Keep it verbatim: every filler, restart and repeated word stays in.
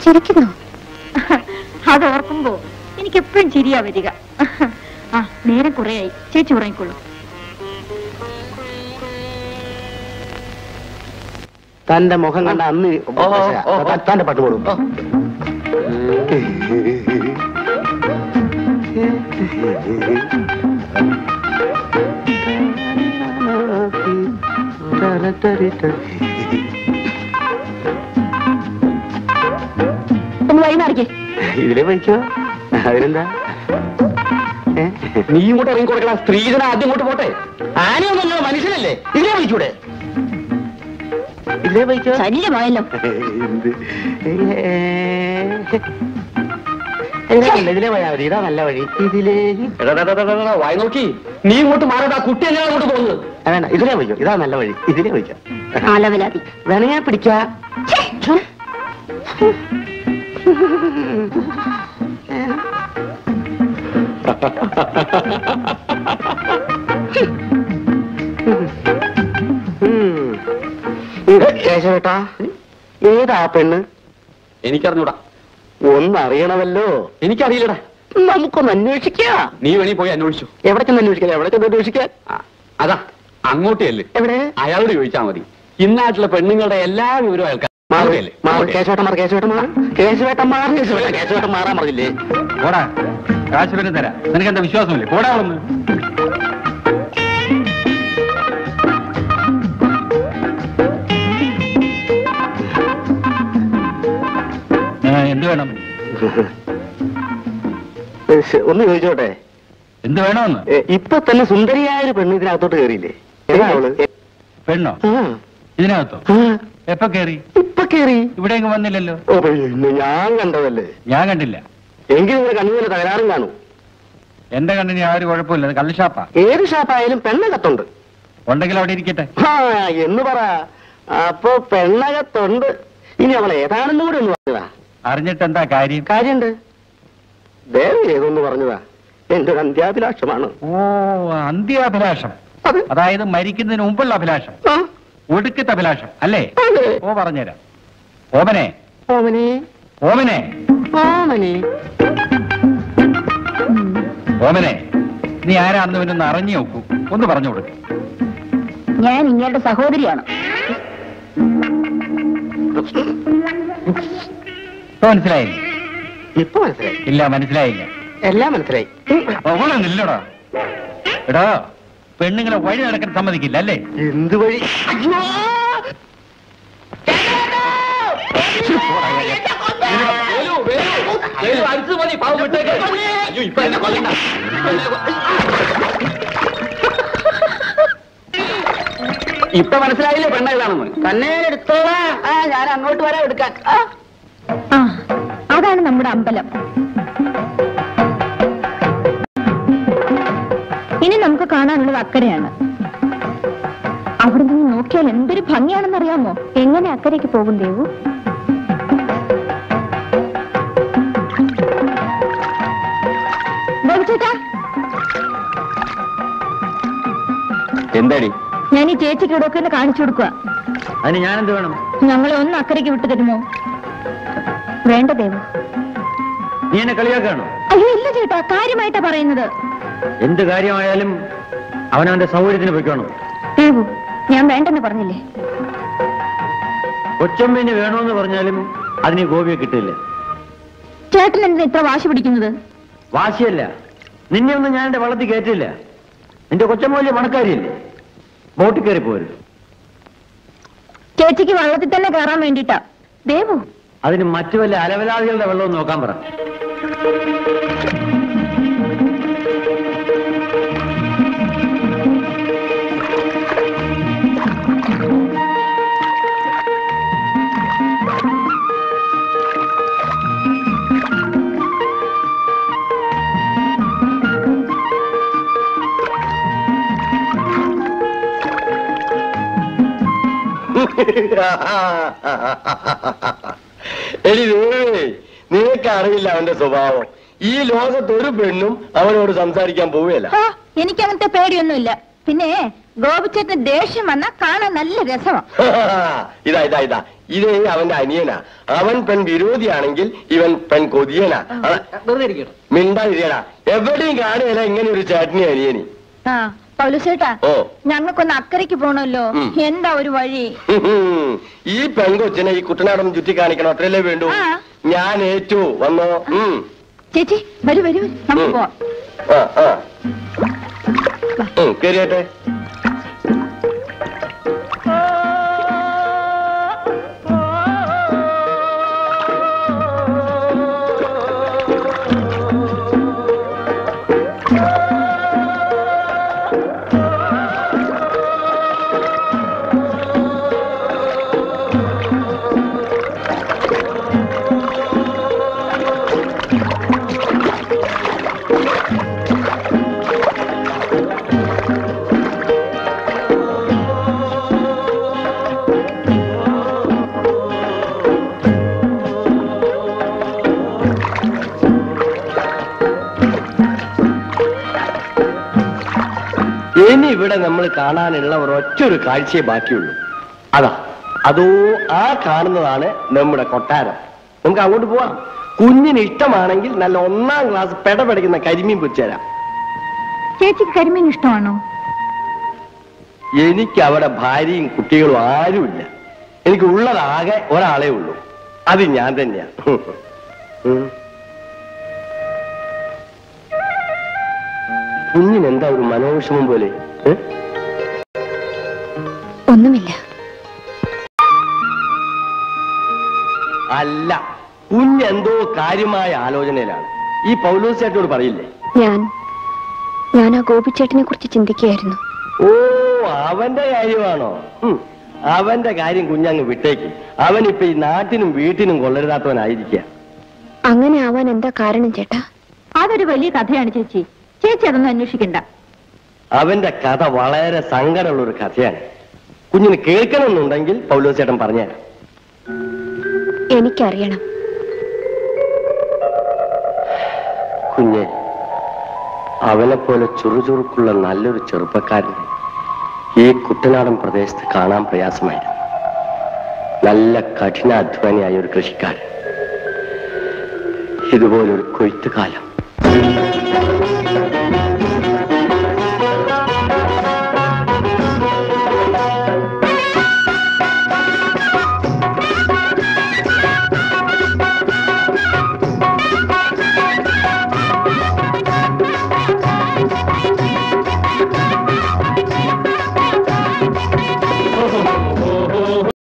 ചിരിക്കുന്നു. അതോർക്കുമ്പോ എനിക്ക് എപ്പോഴും ചിരിയാ വരിക. ആ നേരം കുറേയായി, ചേച്ചി ഉറങ്ങിക്കൊള്ളു. തന്റെ മുഖം കണ്ട അന്ന് തന്റെ പാട്ട് കൊടുക്കും. ഒന്ന് വഴി മാറിക്കേ. ഇതിലേ വഹിക്കോ? അതിനെന്താ? നീ ഇങ്ങോട്ട് ഇറങ്ങി കൊടുക്കണം. സ്ത്രീജന ആദ്യം ഇങ്ങോട്ട് പോട്ടെ. ആനയൊന്നും മനുഷ്യനല്ലേ? ഇതിലേ വഹിക്കൂടെ? ഇതിലേ വഹിക്കോ? ശല്യമായല്ലോ. ഇതിലേ പോയാ മതി. ഇതാ നല്ല വഴി. ഇതിലേ വായി നോക്കി നീ ഇങ്ങോട്ട് മാറടാ. കുട്ടി എങ്ങനെ അങ്ങോട്ട് പോകുന്നത്? വേണ്ട, ഇതിലേ വയ്ക്കോ. ഇതാ നല്ല വഴി. ഇതിലേ വയ്ക്കാം. വേണേ ഞാൻ പിടിക്കാ. കേശവേട്ടാ, ഏതാ പെണ്ണ്? എനിക്കറിഞ്ഞൂടാ. ഒന്നറിയണമല്ലോ. എനിക്കറിയില്ലടാ. നമുക്കൊന്ന് അന്വേഷിക്കാം. നീ വേണി പോയി അന്വേഷിച്ചു. എവിടെ ചെന്ന് അന്വേഷിക്കാം? എവിടെ ചെന്ന് അന്വേഷിക്കാൻ? അതാ അങ്ങോട്ടേയല്ലേ. എവിടെ? അയാളോട് ചോദിച്ചാൽ മതി. ഇന്നാട്ടിലെ പെണ്ണുങ്ങളുടെ എല്ലാ വിവരവും അയാൾക്ക്. കേശവേട്ടന്മാർ കേശവേട്ടന്മാർ കേശവേട്ടന്മാർ കേശവേട്ട കേശവേട്ടൻ മാറാൻ പറഞ്ഞില്ലേ? പോടാ, കാശ് വരെ തരാം. നിനക്ക് എന്താ വിശ്വാസമില്ലേ? പോടാ വന്ന്. എന്ത് വേണം? ഒന്ന് ചോദിച്ചോട്ടെ. എന്ത് വേണമെന്ന്? ഇപ്പൊ തന്നെ സുന്ദരിയായ ഒരു പെണ്ണ് ഇതിനകത്തോട്ട് കയറിയില്ലേ? ഏതാ അവള്? പെണ്ണോ? ഇതിനകത്തോ? എപ്പ കേറി? ഇപ്പൊ കേറി. ഇവിടെ എങ്ങും വന്നില്ലല്ലോ. ഞാൻ കണ്ടതല്ലേ? ഞാൻ കണ്ടില്ല. എങ്കിലും ഇവിടെ കണ്ണുപോലെ തകരാറും കാണും. എന്റെ കണ്ണിന് ആ ഒരു കുഴപ്പമില്ല. കള്ള് ഷാപ്പാ. ഏത് ഷാപ്പായാലും പെണ്ണകത്തുണ്ട്. ഉണ്ടെങ്കിൽ അവിടെ ഇരിക്കട്ടെ. ആ എന്ന് പറ. അപ്പൊ പെണ്ണകത്തുണ്ട്. ഇനി അവൾ ഏതാണെന്നും കൂടെ ഒന്ന് പറഞ്ഞതാ. അറിഞ്ഞിട്ട് എന്താ കാര്യം? കാര്യണ്ട്. ദേവി ഏതൊന്ന് പറഞ്ഞതാ. എന്റെ ഒരു അന്ത്യാഭിലാഷമാണ്. ഓ, അന്ത്യാഭിലാഷം. അതായത് മരിക്കുന്നതിന് മുമ്പുള്ള അഭിലാഷം. ഒടുക്കത്തെ അഭിലാഷം അല്ലേ? ഓ, പറഞ്ഞുതരാം. ഓമനെ ഓമനെ ഓമനെ ഓമനെ ഓമനെ നീ ആരാണെന്ന് പിന്നെ അറിഞ്ഞു നോക്കൂ. ഒന്ന് പറഞ്ഞു കൊടുക്കും. ഞാൻ ഇങ്ങയുടെ സഹോദരിയാണ്. മനസ്സിലായില്ല? ഇപ്പൊ മനസ്സിലായി. ഇല്ല, മനസ്സിലായില്ല. എല്ലാം മനസ്സിലായി. അവളൊന്നില്ലടാ. എടാ, പെണ്ണുങ്ങളെ വഴി നടക്കാൻ സമ്മതിക്കില്ല അല്ലേ? എന്ത് വഴി? ഇപ്പൊ മനസ്സിലായില്ലേ പെണ്ണ ഏതാണെന്ന്? തന്നെ എടുത്തോളാ. ആ, ഞാൻ അങ്ങോട്ട് വരാം എടുക്കാൻ. ആ, അതാണ് നമ്മുടെ അമ്പലം. ഇനി നമുക്ക് കാണാനുള്ളത് അക്കരെയാണ്. അവിടെ നിന്ന് നോക്കിയാൽ എന്തൊരു ഭംഗിയാണെന്നറിയാമോ? എങ്ങനെ അക്കരയ്ക്ക് പോകും ദേവു? ചേട്ടാ, എന്താടി? ഞാൻ ഈ ചേച്ചിക്ക് ഇടൊക്കെ ഒന്ന് കാണിച്ചു കൊടുക്കുക. അതിന് ഞാൻ എന്ത് വേണം? ഞങ്ങളെ ഒന്ന് അക്കരയ്ക്ക് വിട്ടു തരുമോ? വേണ്ട ദേവു. നീ എന്നെ കളിയാക്കാണോ? അയ്യോ ഇല്ല ചേട്ടാ, കാര്യമായിട്ടാ പറയുന്നത്. എന്ത് കാര്യമായാലും അവനവന്റെ സൗകര്യത്തിന് പൊയ്ക്കോണം. ദേവു, ഞാൻ വേണ്ടെന്ന് പറഞ്ഞില്ലേ? കൊച്ചമ്മേനെ വേണമെന്ന് പറഞ്ഞാലും അതിന് ഗോപിയെ കിട്ടില്ല. ചേട്ടൻ എന്തിനാ ഇത്ര വാശി പിടിക്കുന്നത്? വാശിയല്ല, നിന്നെ ഒന്നും ഞാൻ എന്റെ വള്ളത്തിൽ കയറ്റില്ല. നിന്റെ കൊച്ചമ്മ വലിയ പണക്കാരിയല്ലേ? ബോട്ടിൽ കയറി പോരുത്. ചേച്ചിക്ക് വള്ളത്തിൽ തന്നെ കയറാൻ വേണ്ടിട്ടാ ദേവു. അതിന് മറ്റു വല്ല അലവലാദികളുടെ വെള്ളവും നോക്കാൻ പറ. എടി നിനക്ക് അറിയില്ല അവന്റെ സ്വഭാവം. ഈ ലോകത്ത് ഒരു പെണ്ണും അവനോട് സംസാരിക്കാൻ പോവുകയല്ല. എനിക്ക് അങ്ങനത്തെ പേടിയൊന്നുമില്ല. പിന്നെ ഗോപിച്ചേട്ടന് ദേഷ്യം വന്നാ കാണാൻ നല്ല രസമാ. ഇതാ ഇതാ ഇതാ ഇതേ അവന്റെ അനിയനാ. അവൻ പെൺ വിരോധിയാണെങ്കിൽ ഇവൻ പെൺ കൊതിയനാ. മിണ്ടാതിരിക്കടാ. എവിടെയും കാണുകയില്ല ഇങ്ങനെ ഒരു ചേട്ടനി അനിയനി. ആ പൗലുസേട്ടാ, ഞങ്ങൾക്കൊന്ന് അക്കരയ്ക്ക് പോണല്ലോ, എന്താ ഒരു വഴി? ഈ പെൺകൊച്ചിനെ ഈ കുട്ടനാടൊന്ന് ചുറ്റി കാണിക്കണം, അത്രയല്ലേ വേണ്ടു. ഞാൻ ഏറ്റു. വന്നോ. ചേച്ചി വരൂ വരൂ, നമുക്ക് പോവാം. കേറിയാട്ടെ. ഇനി ഇവിടെ നമ്മൾ കാണാനുള്ള ഒരൊറ്റൊരു കാഴ്ചയെ ബാക്കിയുള്ളൂ. അതാ അതോ ആ കാണുന്നതാണ് നമ്മുടെ കൊട്ടാരം. നമുക്ക് അങ്ങോട്ട് പോവാം. കുഞ്ഞിന് ഇഷ്ടമാണെങ്കിൽ നല്ല ഒന്നാം ക്ലാസ് പെടപെടയ്ക്കുന്ന കരിമീൻ പൊരിച്ചുതരാം. ചേച്ചിക്ക് കരിമീൻ ഇഷ്ടമാണോ? എനിക്ക് അവിടെ ഭാര്യയും കുട്ടികളും ആരുമില്ല. എനിക്ക് ഉള്ളതാകെ ഒരാളേ ഉള്ളൂ, അത് ഞാൻ തന്നെയാ. കുഞ്ഞിനെന്താ ഒരു മനോവിഷമം പോലെ? ഒന്നുമില്ല. അല്ല, കുഞ്ഞെന്തോ കാര്യമായ ആലോചനയിലാണ്. ഈ പൗലോസ് ചേട്ടനോട് പറയില്ലേ? ഞാൻ ഞാൻ ആ ഗോപിച്ചേട്ടനെ കുറിച്ച് ചിന്തിക്കുകയായിരുന്നു. ഓ, അവന്റെ കാര്യമാണോ? അവന്റെ കാര്യം കുഞ്ഞങ്ങ് വിട്ടേക്ക്. അവനിപ്പൊ ഈ നാട്ടിനും വീട്ടിനും കൊള്ളരുതാത്തവനായിരിക്കുക. അങ്ങനെ ആവാൻ എന്താ കാരണം ചേട്ടാ? അതൊരു വലിയ കഥയാണ് ചേച്ചി. ചേച്ചി അതൊന്നും അന്വേഷിക്കണ്ട. അവന്റെ കഥ വളരെ സങ്കടമുള്ള ഒരു കഥയാണ്. കുഞ്ഞിന് കേൾക്കണമെന്നുണ്ടെങ്കിൽ പൗലോസ് ചേട്ടൻ പറഞ്ഞുതരാം. എനിക്കറിയണം. കുഞ്ഞെ, അവനെ പോലെ ചുറുചുറുക്കുള്ള നല്ലൊരു ചെറുപ്പക്കാരനെ ഈ കുട്ടനാടൻ പ്രദേശത്ത് കാണാൻ പ്രയാസമായിരുന്നു. നല്ല കഠിനാധ്വാനിയായ ഒരു കൃഷിക്കാരൻ. ഇതുപോലൊരു കൊയ്ത്തുകാലം.